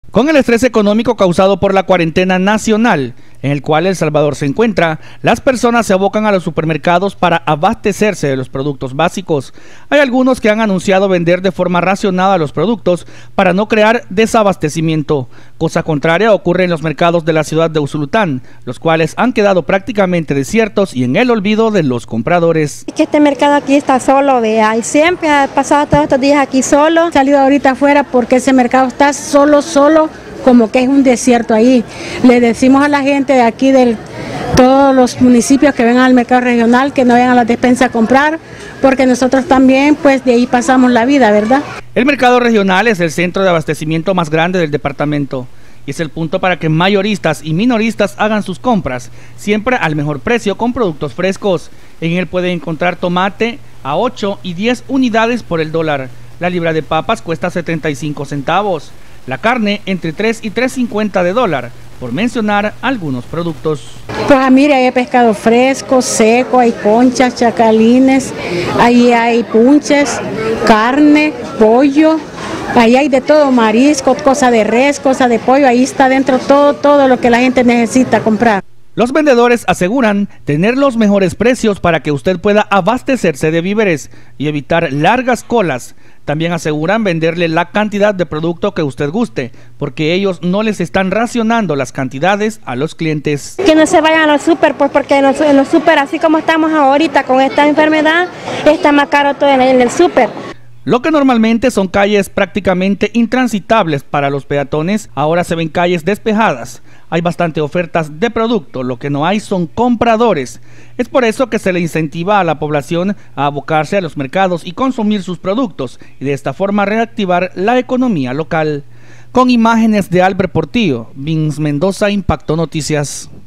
Con el estrés económico causado por la cuarentena nacional, en el cual El Salvador se encuentra, las personas se abocan a los supermercados para abastecerse de los productos básicos. Hay algunos que han anunciado vender de forma racionada los productos para no crear desabastecimiento. Cosa contraria ocurre en los mercados de la ciudad de Usulután, los cuales han quedado prácticamente desiertos y en el olvido de los compradores. Es que este mercado aquí está solo, vea, y siempre ha pasado todos estos días aquí solo. He salido ahorita afuera porque ese mercado está solo, como que es un desierto ahí. Le decimos a la gente de aquí, de todos los municipios que vengan al mercado regional, que no vayan a la despensa a comprar, porque nosotros también, pues de ahí pasamos la vida, ¿verdad? El mercado regional es el centro de abastecimiento más grande del departamento y es el punto para que mayoristas y minoristas hagan sus compras, siempre al mejor precio con productos frescos. En él pueden encontrar tomate a 8 y 10 unidades por el dólar. La libra de papas cuesta 75 centavos. La carne entre 3 y 3.50 de dólar, por mencionar algunos productos. Pues mire, hay pescado fresco, seco, hay conchas, chacalines, ahí hay punches, carne, pollo, ahí hay de todo, marisco, cosa de res, cosa de pollo, ahí está dentro todo lo que la gente necesita comprar. Los vendedores aseguran tener los mejores precios para que usted pueda abastecerse de víveres y evitar largas colas. También aseguran venderle la cantidad de producto que usted guste, porque ellos no les están racionando las cantidades a los clientes. Que no se vayan a los súper, pues porque en los súper, así como estamos ahorita con esta enfermedad, está más caro todo en el súper. Lo que normalmente son calles prácticamente intransitables para los peatones, ahora se ven calles despejadas. Hay bastante ofertas de producto, lo que no hay son compradores. Es por eso que se le incentiva a la población a abocarse a los mercados y consumir sus productos y de esta forma reactivar la economía local. Con imágenes de Albert Portillo, Vince Mendoza, Impacto Noticias.